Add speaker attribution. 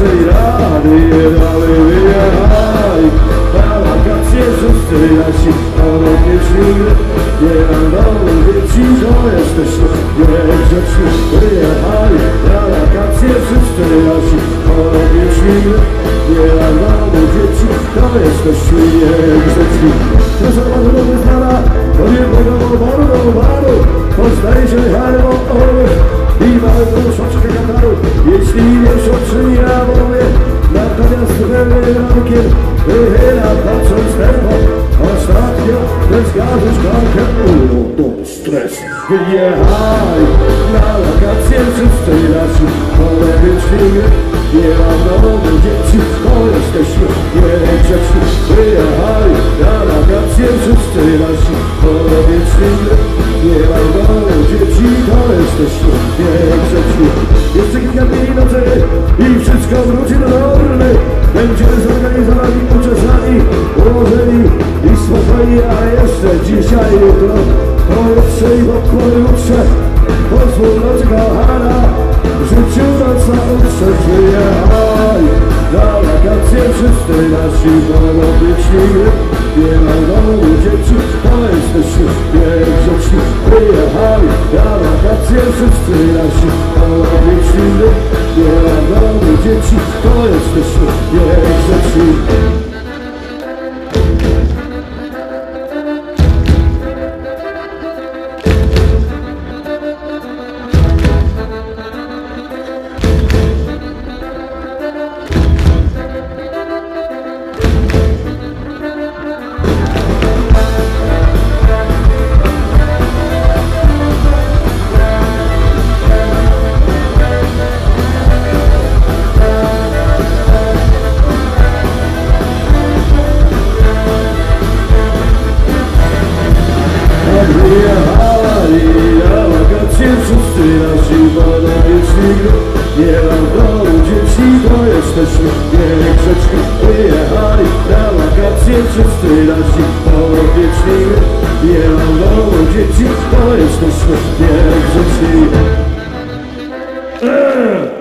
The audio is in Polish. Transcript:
Speaker 1: naszej rady nie damy wyjechali. Na wakacje wszyscy nasi ponownie szli. Nie mam domu dzieci, to jesteśmy niegrzeczni. Wyjechali na wakacje wszyscy nasi ponownie szli. Nie mam domu dzieci, to jesteśmy niegrzeczni. Proszę bardzo, nowy znana, to nie bogamo baru do baru. Poznaje się harmo owych i małego szoczka kataru. Jeśli wiesz o czym ja mówię, natomiast zupełnie rankiem wychyla patrząc tempo. Ostatnio bez gazu szklankę to stres. Wyjechali na wakacje wszyscy nasi ponownie. Nie mam domu dzieci, to jesteśmy niegrzeczni. Wyjechali na wakacje wszyscy nasi ponownie. Nie mam domu dzieci, to jesteśmy niegrzeczni. Jeszcze kilka dni nocy i wszystko wróci do normy. Będziemy zorganizowani, uczesani, ułożeni i spokojni, a jeszcze dzisiaj, jutro, pojutrze i pojutrze. Pozwól noc kochana, w życiu noc nauczyć. Wyjechali na wakacje wszyscy nasi ponownie. Nie ma domu dzieci, to jesteśmy niegrzeczni. Wyjechali na wakacje wszyscy nasi ponownie. Nie ma domu dzieci, to jesteśmy niegrzeczni. Wyjechali na wakacje wszyscy nasi ponownie. Nie mam domu dzieci, to jesteśmy niegrzeczni. Wyjechali na wakacje wszyscy nasi ponownie. Nie mam domu dzieci, to jesteśmy niegrzeczni.